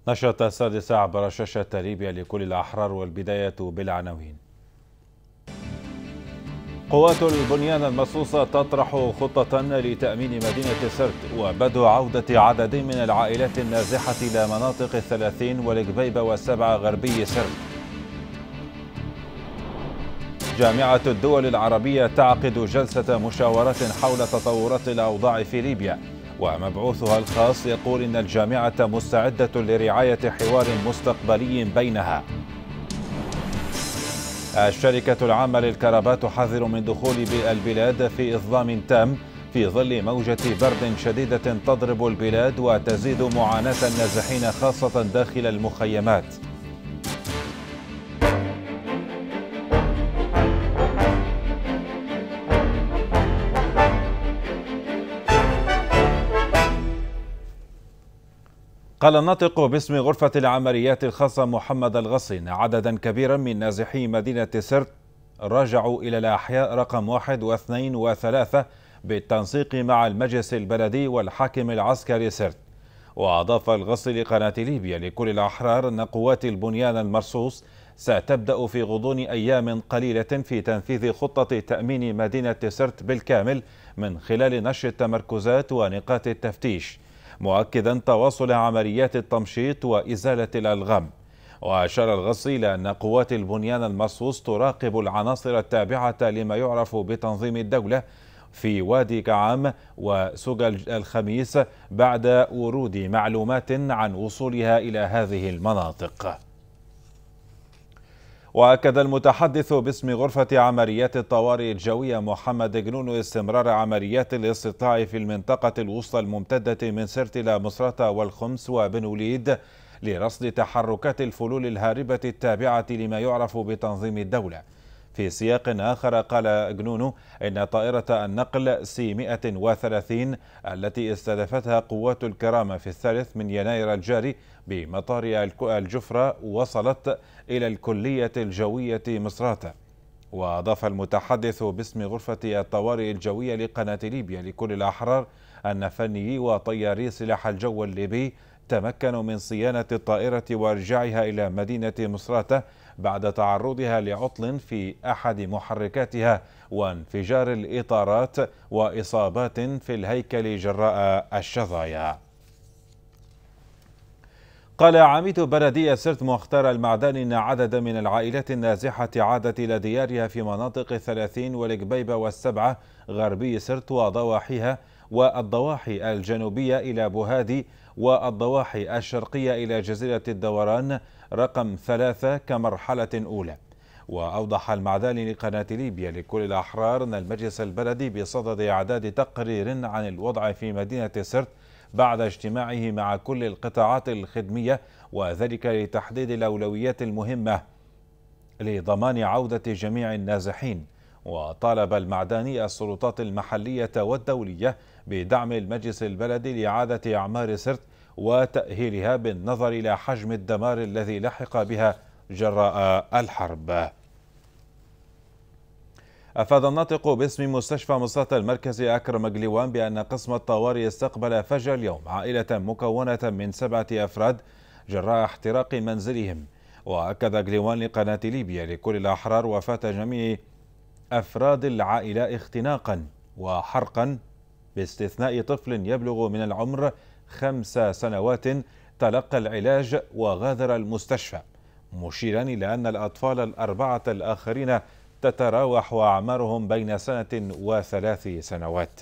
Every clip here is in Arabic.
نشرة السادسة عبر شاشة ليبيا لكل الأحرار، والبداية بالعناوين. قوات البنيان المرصوصة تطرح خطة لتأمين مدينة سرت وبدء عودة عدد من العائلات النازحة إلى مناطق 30 والقبيبة و7 غربي سرت. جامعة الدول العربية تعقد جلسة مشاورات حول تطورات الأوضاع في ليبيا، ومبعوثها الخاص يقول إن الجامعة مستعدة لرعاية حوار مستقبلي بينها. الشركة العامة للكهرباء تحذر من دخول البلاد في إظلام تام في ظل موجة برد شديدة تضرب البلاد وتزيد معاناة النازحين خاصة داخل المخيمات. قال الناطق باسم غرفة العمليات الخاصة محمد الغصي إن عددا كبيرا من نازحي مدينة سرت رجعوا إلى الأحياء رقم 1 و2 و3 بالتنسيق مع المجلس البلدي والحاكم العسكري سرت. وأضاف الغصي لقناة ليبيا لكل الأحرار أن قوات البنيان المرصوص ستبدأ في غضون أيام قليلة في تنفيذ خطة تأمين مدينة سرت بالكامل من خلال نشر التمركزات ونقاط التفتيش، مؤكدا تواصل عمليات التمشيط وإزالة الألغام. وأشار الغصي إلى أن قوات البنيان المرصوص تراقب العناصر التابعة لما يعرف بتنظيم الدولة في وادي كعام وسوق الخميس بعد ورود معلومات عن وصولها إلى هذه المناطق. وأكد المتحدث باسم غرفة عمليات الطوارئ الجوية محمد جنون استمرار عمليات الاستطلاع في المنطقة الوسطى الممتدة من سرت إلى مصراتة والخمس وبن وليد لرصد تحركات الفلول الهاربة التابعة لما يعرف بتنظيم الدولة. في سياق آخر قال جنون إن طائرة النقل سي 130 التي استهدفتها قوات الكرامة في 3 يناير الجاري بمطار الجفرة وصلت إلى الكلية الجوية مصراتة. وأضاف المتحدث باسم غرفة الطوارئ الجوية لقناة ليبيا لكل الأحرار أن فنيي وطياري سلاح الجو الليبي تمكنوا من صيانة الطائرة وإرجاعها إلى مدينة مصراتة بعد تعرضها لعطل في أحد محركاتها وانفجار الإطارات وإصابات في الهيكل جراء الشظايا. قال عميد بلدية سرت مختار المعداني إن عدد من العائلات النازحة عادت إلى ديارها في مناطق 30 والقبيبة و7 غربي سرت وضواحيها والضواحي الجنوبية إلى بوهادي والضواحي الشرقية إلى جزيرة الدوران رقم 3 كمرحلة أولى. وأوضح المعداني لقناة ليبيا لكل الأحرار أن المجلس البلدي بصدد إعداد تقرير عن الوضع في مدينة سرت بعد اجتماعه مع كل القطاعات الخدمية، وذلك لتحديد الأولويات المهمة لضمان عودة جميع النازحين. وطالب المعداني السلطات المحلية والدولية بدعم المجلس البلدي لإعادة أعمار سرت وتأهيلها بالنظر إلى حجم الدمار الذي لحق بها جراء الحرب. أفاد الناطق باسم مستشفى مصراتة المركزي أكرم قليوان بأن قسم الطوارئ استقبل فجر اليوم عائلة مكونة من 7 أفراد جراء احتراق منزلهم. وأكد قليوان لقناة ليبيا لكل الأحرار وفاة جميع أفراد العائلة اختناقا وحرقا باستثناء طفل يبلغ من العمر 5 سنوات تلقى العلاج وغادر المستشفى، مشيرا إلى أن الأطفال ال4 الآخرين تتراوح أعمارهم بين 1 و3 سنوات.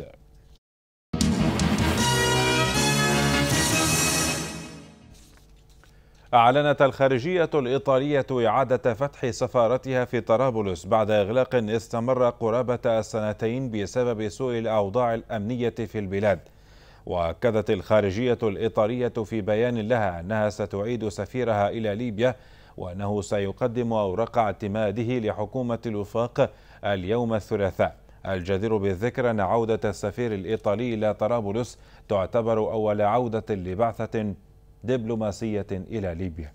أعلنت الخارجية الإيطالية إعادة فتح سفارتها في طرابلس بعد إغلاق استمر قرابة سنتين بسبب سوء الأوضاع الأمنية في البلاد. وأكدت الخارجية الإيطالية في بيان لها أنها ستعيد سفيرها إلى ليبيا، وأنه سيقدم أوراق اعتماده لحكومة الوفاق اليوم الثلاثاء. الجدير بالذكر أن عودة السفير الإيطالي إلى طرابلس تعتبر أول عودة لبعثة دبلوماسية إلى ليبيا.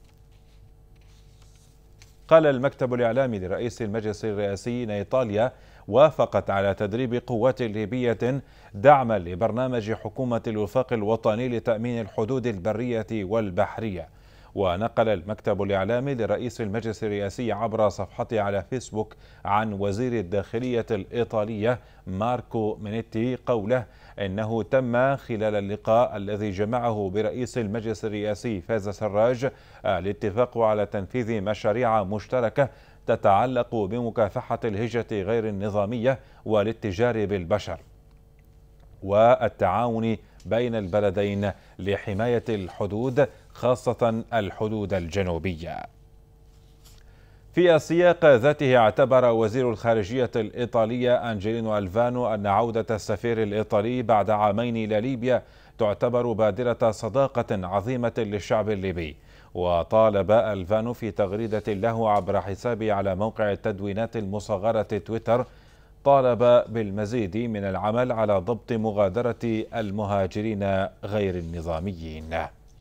قال المكتب الإعلامي لرئيس المجلس الرئاسي إن إيطاليا وافقت على تدريب قوات ليبية دعما لبرنامج حكومة الوفاق الوطني لتأمين الحدود البرية والبحرية. ونقل المكتب الإعلامي لرئيس المجلس الرئاسي عبر صفحته على فيسبوك عن وزير الداخلية الإيطالية ماركو مينيتي قوله إنه تم خلال اللقاء الذي جمعه برئيس المجلس الرئاسي فايز سراج الاتفاق على تنفيذ مشاريع مشتركة تتعلق بمكافحة الهجرة غير النظامية والاتجار بالبشر والتعاون بين البلدين لحماية الحدود خاصة الحدود الجنوبية. في السياق ذاته اعتبر وزير الخارجية الإيطالية أنجيلينو ألفانو أن عودة السفير الإيطالي بعد عامين إلى ليبيا تعتبر بادرة صداقة عظيمة للشعب الليبي. وطالب ألفانو في تغريدة له عبر حسابه على موقع التدوينات المصغرة تويتر طالب بالمزيد من العمل على ضبط مغادرة المهاجرين غير النظاميين.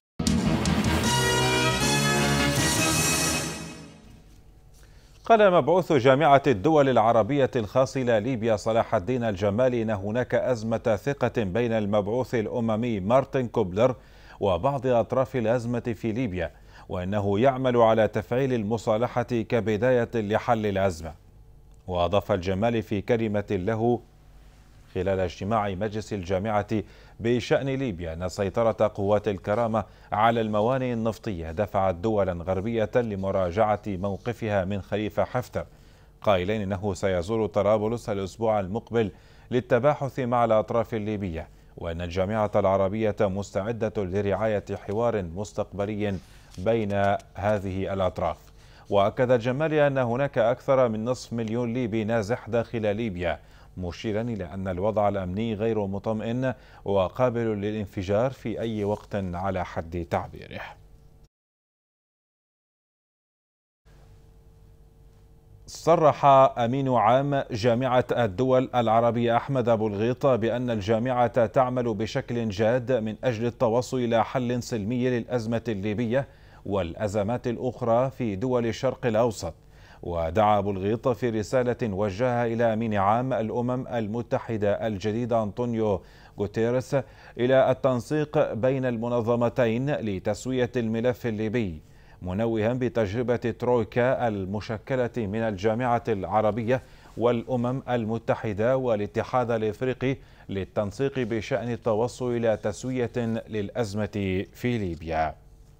قال مبعوث جامعة الدول العربية الخاص إلى ليبيا صلاح الدين الجمالي إن هناك أزمة ثقة بين المبعوث الأممي مارتن كوبلر وبعض أطراف الأزمة في ليبيا، وأنه يعمل على تفعيل المصالحة كبداية لحل الأزمة. وأضاف الجمالي في كلمة له خلال اجتماع مجلس الجامعة بشأن ليبيا أن سيطرة قوات الكرامة على الموانئ النفطية دفعت دولا غربية لمراجعة موقفها من خليفة حفتر، قائلين إنه سيزور طرابلس الأسبوع المقبل للتباحث مع الأطراف الليبية، وأن الجامعة العربية مستعدة لرعاية حوار مستقبلي بين هذه الأطراف. وأكد الجمالي أن هناك أكثر من نصف مليون ليبي نازح داخل ليبيا، مشيرا إلى أن الوضع الأمني غير مطمئن وقابل للانفجار في أي وقت على حد تعبيره. صرح أمين عام جامعة الدول العربية أحمد أبو الغيط بأن الجامعة تعمل بشكل جاد من أجل التوصل إلى حل سلمي للأزمة الليبية والأزمات الأخرى في دول الشرق الأوسط. ودعا أبو الغيط في رسالة وجهها إلى أمين عام الأمم المتحدة الجديد أنطونيو غوتيريس إلى التنسيق بين المنظمتين لتسوية الملف الليبي، منوها بتجربة ترويكا المشكلة من الجامعة العربية والأمم المتحدة والاتحاد الإفريقي للتنسيق بشأن التوصل إلى تسوية للأزمة في ليبيا.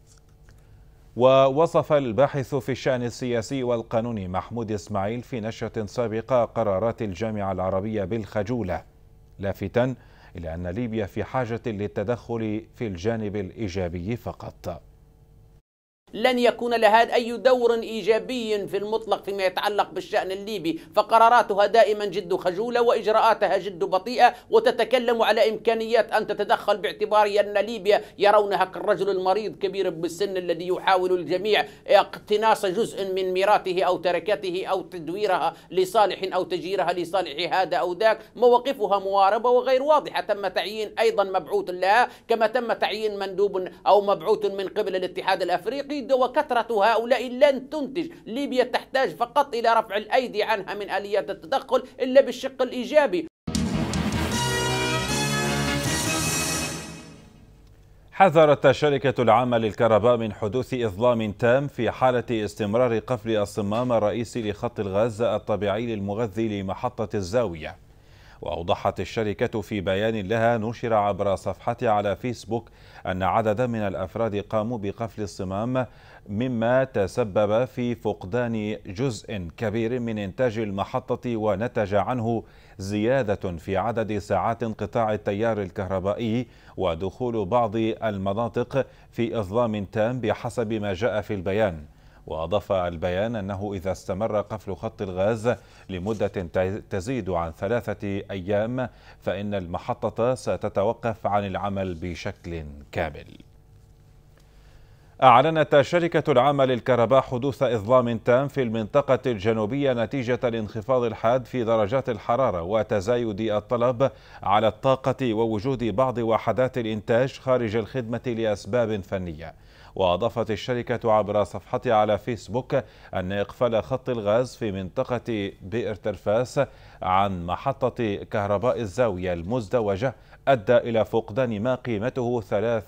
ووصف الباحث في الشأن السياسي والقانوني محمود إسماعيل في نشرة سابقة قرارات الجامعة العربية بالخجولة، لافتاً إلى أن ليبيا في حاجة للتدخل في الجانب الإيجابي فقط. لن يكون لها أي دور إيجابي في المطلق فيما يتعلق بالشأن الليبي، فقراراتها دائما جد خجولة وإجراءاتها جد بطيئة، وتتكلم على إمكانيات أن تتدخل باعتبار أن ليبيا يرونها كالرجل المريض كبير بالسن الذي يحاول الجميع اقتناص جزء من ميراثه أو تركته أو تدويرها لصالح أو تجيرها لصالح هذا أو ذاك. مواقفها مواربة وغير واضحة. تم تعيين أيضا مبعوث لها كما تم تعيين مندوب أو مبعوث من قبل الاتحاد الأفريقي، وكثرة هؤلاء لن تنتج. ليبيا تحتاج فقط إلى رفع الأيدي عنها من آليات التدخل إلا بالشق الإيجابي. حذرت الشركة العامة للكهرباء من حدوث إظلام تام في حالة استمرار قفل الصمام الرئيسي لخط الغاز الطبيعي للمغذي لمحطة الزاوية. وأوضحت الشركة في بيان لها نشر عبر صفحتها على فيسبوك أن عددا من الأفراد قاموا بقفل الصمام، مما تسبب في فقدان جزء كبير من إنتاج المحطة، ونتج عنه زيادة في عدد ساعات انقطاع التيار الكهربائي ودخول بعض المناطق في إظلام تام بحسب ما جاء في البيان. وأضاف البيان أنه إذا استمر قفل خط الغاز لمدة تزيد عن 3 أيام فإن المحطة ستتوقف عن العمل بشكل كامل. أعلنت الشركة العامة للكهرباء حدوث إظلام تام في المنطقة الجنوبية نتيجة الانخفاض الحاد في درجات الحرارة وتزايد الطلب على الطاقة ووجود بعض وحدات الإنتاج خارج الخدمة لأسباب فنية. وأضافت الشركة عبر صفحتها على فيسبوك أن إقفال خط الغاز في منطقة بئر ترفاس عن محطة كهرباء الزاوية المزدوجة أدى إلى فقدان ما قيمته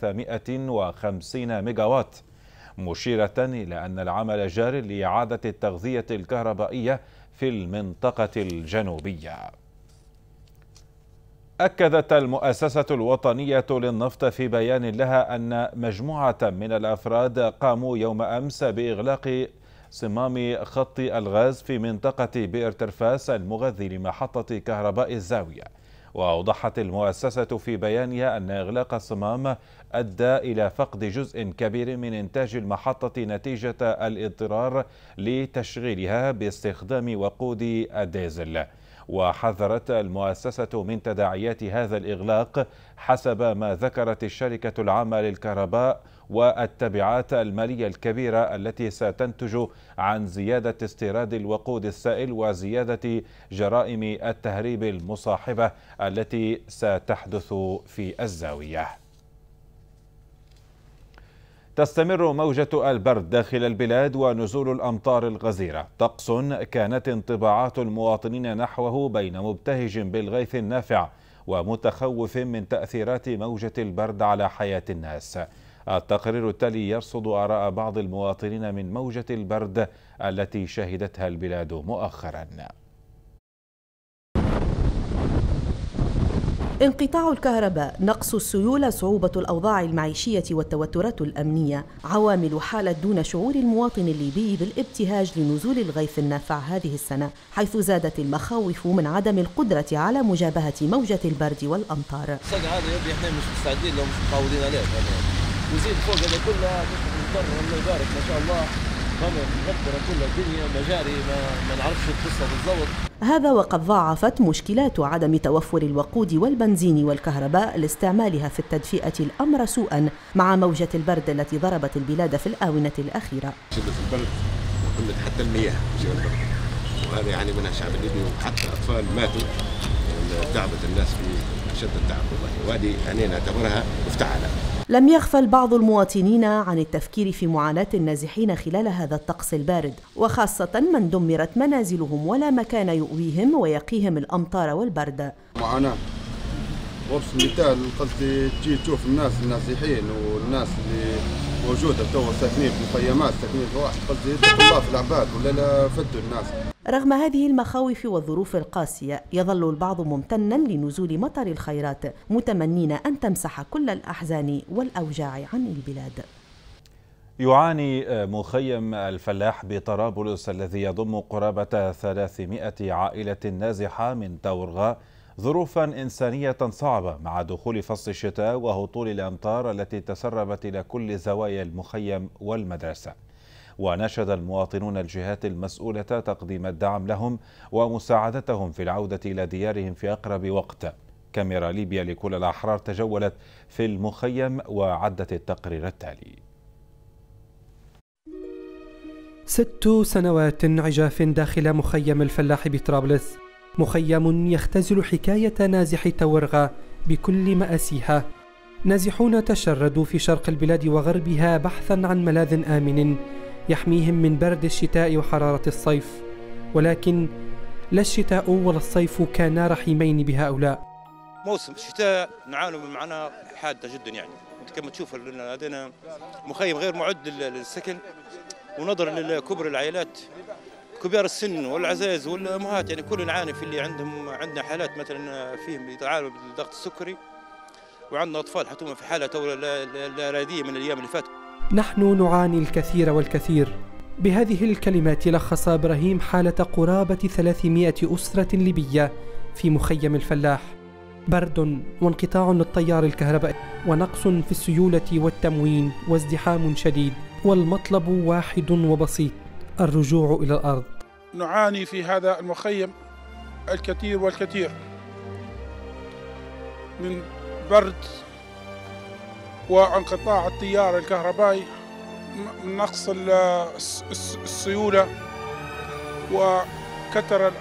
350 ميجاوات، مشيرة إلى أن العمل جار لإعادة التغذية الكهربائية في المنطقة الجنوبية. أكدت المؤسسة الوطنية للنفط في بيان لها أن مجموعة من الأفراد قاموا يوم أمس بإغلاق صمام خط الغاز في منطقة بئر ترفاس المغذي لمحطة كهرباء الزاوية. وأوضحت المؤسسة في بيانها أن إغلاق الصمام أدى إلى فقد جزء كبير من إنتاج المحطة نتيجة الاضطرار لتشغيلها باستخدام وقود الديزل. وحذرت المؤسسة من تداعيات هذا الإغلاق حسب ما ذكرت الشركة العامة للكهرباء والتبعات المالية الكبيرة التي ستنتج عن زيادة استيراد الوقود السائل وزيادة جرائم التهريب المصاحبة التي ستحدث في الزاوية. تستمر موجة البرد داخل البلاد ونزول الأمطار الغزيرة، طقس كانت انطباعات المواطنين نحوه بين مبتهج بالغيث النافع ومتخوف من تأثيرات موجة البرد على حياة الناس. التقرير التالي يرصد آراء بعض المواطنين من موجة البرد التي شهدتها البلاد مؤخرا. انقطاع الكهرباء، نقص السيولة، صعوبة الأوضاع المعيشية والتوترات الأمنية عوامل حالت دون شعور المواطن الليبي بالابتهاج لنزول الغيث النافع هذه السنة، حيث زادت المخاوف من عدم القدرة على مجابهة موجة البرد والأمطار. هذا يبي احنا مش مستعدين لو مش متعودين عليه، وزيد فوق هذا كله نضطر الله يبارك ما شاء الله مغبرة كل الدنيا مجاري ما نعرفش القصة بالضبط. هذا وقد ضاعفت مشكلات عدم توفر الوقود والبنزين والكهرباء لاستعمالها في التدفئة الأمر سوءا مع موجة البرد التي ضربت البلاد في الآونة الأخيرة. شدة البرد وقلت حتى المياه جوا البرد، وهذا يعني منها الشعب الليبي وحتى أطفال ماتوا، تعبت الناس في شدة التعب والله، وهذه يعني نعتبرها مفتعلة. لم يغفل بعض المواطنين عن التفكير في معاناة النازحين خلال هذا الطقس البارد، وخاصة من دمرت منازلهم ولا مكان يؤويهم ويقيهم الأمطار والبرد. معاناة وبس مثال قصدي تجي تشوف الناس النازحين والناس اللي موجودة توا ساكنين في مخيمات، ساكنين في واحد قصدي يتقوا الله في العباد ولا لا فدوا الناس. رغم هذه المخاوف والظروف القاسية يظل البعض ممتنا لنزول مطر الخيرات، متمنين أن تمسح كل الأحزان والأوجاع عن البلاد. يعاني مخيم الفلاح بطرابلس الذي يضم قرابة 300 عائلة نازحة من تورغا ظروفا إنسانية صعبة مع دخول فصل الشتاء وهطول الأمطار التي تسربت إلى كل زوايا المخيم والمدرسة. وناشد المواطنون الجهات المسؤولة تقديم الدعم لهم ومساعدتهم في العودة إلى ديارهم في أقرب وقت. كاميرا ليبيا لكل الأحرار تجولت في المخيم وعدت التقرير التالي. 6 سنوات عجاف داخل مخيم الفلاح بطرابلس، مخيم يختزل حكاية نازح تورغا بكل مآسيها. نازحون تشردوا في شرق البلاد وغربها بحثا عن ملاذ آمن يحميهم من برد الشتاء وحرارة الصيف، ولكن لا الشتاء ولا الصيف كانا رحيمين بهؤلاء. موسم الشتاء نعاني من معاناة حادة جدا، يعني انت كما تشوف لدينا مخيم غير معد للسكن، ونظرا لكبر العائلات كبار السن والعزائز والامهات، يعني كل نعاني في اللي عندنا حالات مثلا فيهم يتعالوا بالضغط السكري، وعندنا اطفال حتوهم في حاله لا راديه من الايام اللي فاتت. نحن نعاني الكثير والكثير. بهذه الكلمات لخص إبراهيم حالة قرابة 300 أسرة ليبية في مخيم الفلاح. برد وانقطاع للتيار الكهربائي ونقص في السيولة والتموين وازدحام شديد، والمطلب واحد وبسيط: الرجوع إلى الأرض. نعاني في هذا المخيم الكثير والكثير من برد وانقطاع التيار الكهربائي، نقص السيولة، وكثر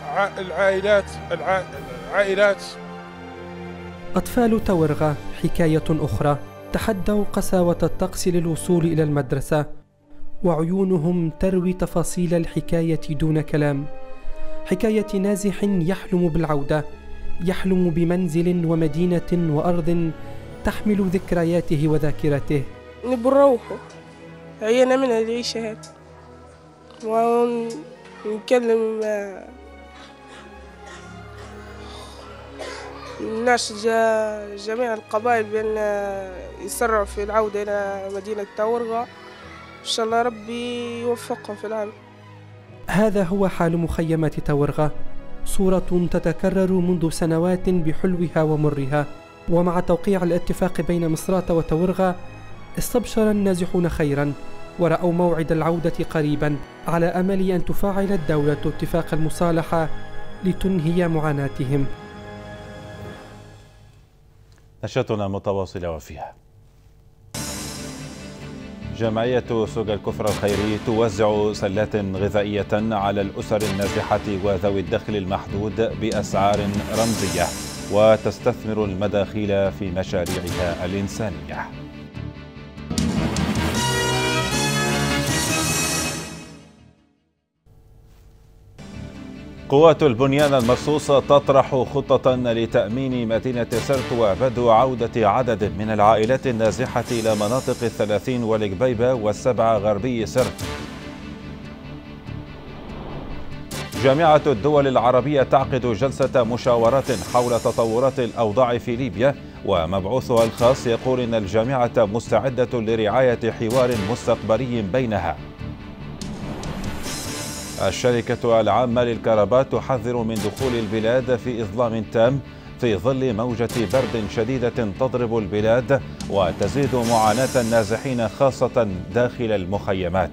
العائلات. أطفال تورغا حكاية أخرى. تحدوا قساوة الطقس للوصول إلى المدرسة، وعيونهم تروي تفاصيل الحكاية دون كلام، حكاية نازح يحلم بالعودة، يحلم بمنزل ومدينة وأرض تحمل ذكرياته وذاكرته. نبي نروحوا، عينا من العيشة هاد، ونكلم الناس جميع القبائل بأن يسرعوا في العودة إلى مدينة تاورغا، إن شاء الله ربي يوفقهم في العمل. هذا هو حال مخيمات تاورغا، صورة تتكرر منذ سنوات بحلوها ومرها. ومع توقيع الاتفاق بين مصراتة وتاورغا استبشر النازحون خيرا، ورأوا موعد العودة قريبا، على أمل أن تفعل الدولة اتفاق المصالحة لتنهي معاناتهم. نشرتنا متواصلة وفيها جمعية سوق الكفر الخيري توزع سلات غذائية على الأسر النازحة وذوي الدخل المحدود بأسعار رمزية، وتستثمر المداخيل في مشاريعها الإنسانية. قوات البنيان المرصوص تطرح خطة لتأمين مدينة سرت وبدء عودة عدد من العائلات النازحة إلى مناطق 30 والقبيبة والسبعة غربي سرت. جامعة الدول العربية تعقد جلسة مشاورات حول تطورات الأوضاع في ليبيا، ومبعوثها الخاص يقول إن الجامعة مستعدة لرعاية حوار مستقبلي بينها. الشركة العامة للكهرباء تحذر من دخول البلاد في إظلام تام في ظل موجة برد شديدة تضرب البلاد وتزيد معاناة النازحين خاصة داخل المخيمات.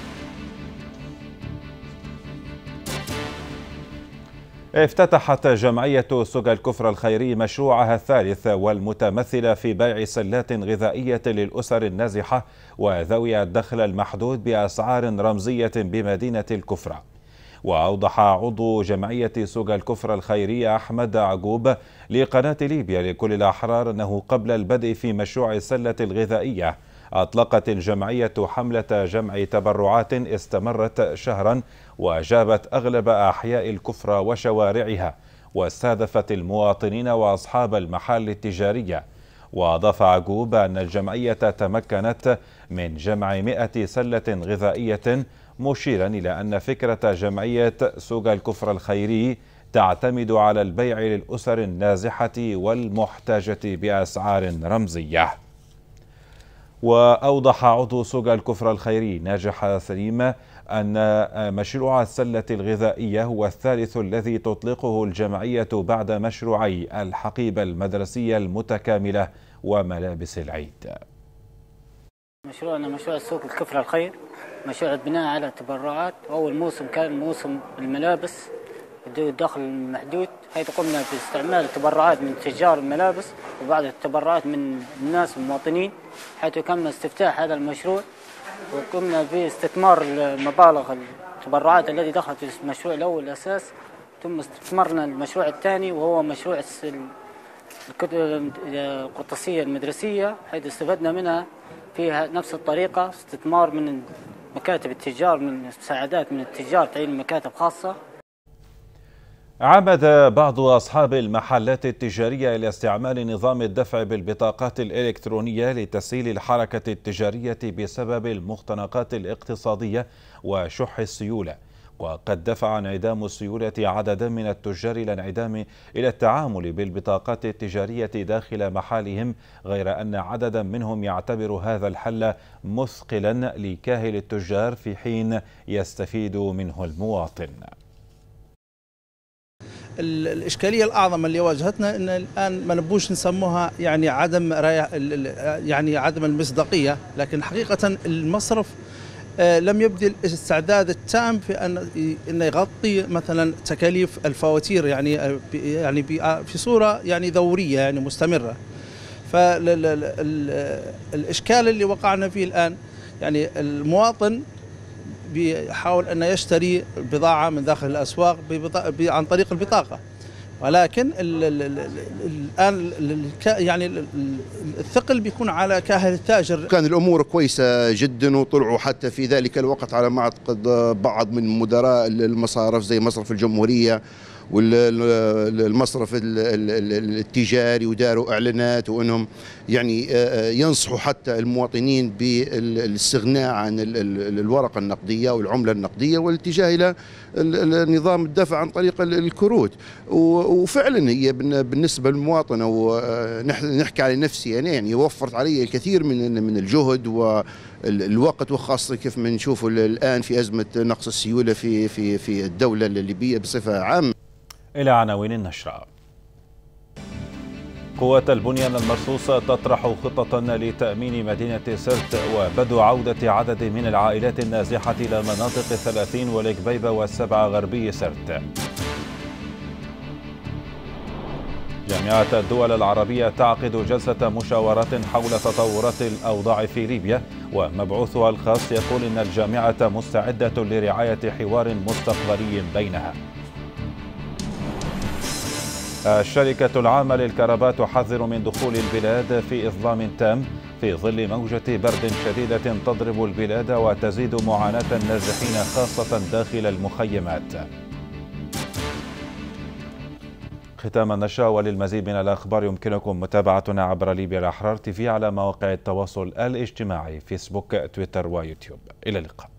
افتتحت جمعية سوق الكفر الخيري مشروعها الثالث والمتمثل في بيع سلات غذائية للأسر النازحة وذوي الدخل المحدود بأسعار رمزية بمدينة الكفرة. وأوضح عضو جمعية سوق الكفر الخيري أحمد عقوب لقناة ليبيا لكل الأحرار أنه قبل البدء في مشروع السلة الغذائية أطلقت الجمعية حملة جمع تبرعات استمرت شهرا وجابت أغلب أحياء الكفرة وشوارعها، واستهدفت المواطنين وأصحاب المحال التجارية. وأضاف عقوب أن الجمعية تمكنت من جمع 100 سلة غذائية، مشيرا إلى أن فكرة جمعية سوق الكفر الخيري تعتمد على البيع للأسر النازحة والمحتاجة بأسعار رمزية. وأوضح عضو سوق الكفر الخيري ناجح سليم أن مشروع السلة الغذائية هو الثالث الذي تطلقه الجمعية بعد مشروعي الحقيبة المدرسية المتكاملة وملابس العيد. مشروعنا مشروع سوق الكفر الخير، مشروع بناء على تبرعات. أول موسم كان موسم الملابس ذوي الدخل المحدود، حيث قمنا باستعمال تبرعات من تجار الملابس وبعض التبرعات من الناس المواطنين، حيث تم استفتاح هذا المشروع وقمنا باستثمار مبالغ التبرعات التي دخلت في المشروع الأول الأساس، ثم استثمرنا المشروع الثاني وهو مشروع القرطاسية المدرسية، حيث استفدنا منها فيها نفس الطريقة، استثمار من مكاتب التجار، من مساعدات من التجار تعيين مكاتب خاصة. عمد بعض أصحاب المحلات التجارية إلى استعمال نظام الدفع بالبطاقات الإلكترونية لتسهيل الحركة التجارية بسبب المختنقات الاقتصادية وشح السيولة. وقد دفع انعدام السيولة عددا من التجار إلى التعامل بالبطاقات التجارية داخل محالهم، غير أن عددا منهم يعتبر هذا الحل مثقلا لكاهل التجار في حين يستفيد منه المواطن. الإشكالية الأعظم اللي واجهتنا إن الآن ما نبوش نسموها يعني عدم المصداقية، لكن حقيقة المصرف لم يبذل الاستعداد التام في أن يغطي مثلا تكاليف الفواتير يعني في صورة يعني دورية يعني مستمرة. فالإشكال اللي وقعنا فيه الآن يعني المواطن بيحاول أن يشتري بضاعة من داخل الأسواق عن طريق البطاقة، ولكن الآن يعني الثقل بيكون على كاهل التاجر. كان الأمور كويسة جدا، وطلعوا حتى في ذلك الوقت على ما أعتقد بعض من مدراء المصارف زي مصرف الجمهورية والمصرف التجاري، وداروا اعلانات وانهم يعني ينصحوا حتى المواطنين بالاستغناء عن الورقه النقديه والعمله النقديه والاتجاه الى نظام الدفع عن طريق الكروت. وفعلا هي بالنسبه للمواطن، ونحكي على نفسي يعني وفرت علي الكثير من الجهد والوقت، وخاصه كيف ما نشوفوا الان في ازمه نقص السيوله في الدوله الليبيه بصفه عامه. إلى عناوين النشرة. قوة البنيان المرصوصة تطرح خطة لتأمين مدينة سرت وبدء عودة عدد من العائلات النازحة إلى مناطق 30 والكبيبة والسبعة غربي سرت. جامعة الدول العربية تعقد جلسة مشاورات حول تطورات الأوضاع في ليبيا، ومبعوثها الخاص يقول إن الجامعة مستعدة لرعاية حوار مستقبلي بينها. الشركة العامة للكهرباء تحذر من دخول البلاد في إظلام تام في ظل موجة برد شديدة تضرب البلاد وتزيد معاناة النازحين خاصة داخل المخيمات. ختام النشرة، وللمزيد من الأخبار يمكنكم متابعتنا عبر ليبيا الأحرار TV على مواقع التواصل الاجتماعي فيسبوك، تويتر ويوتيوب. إلى اللقاء.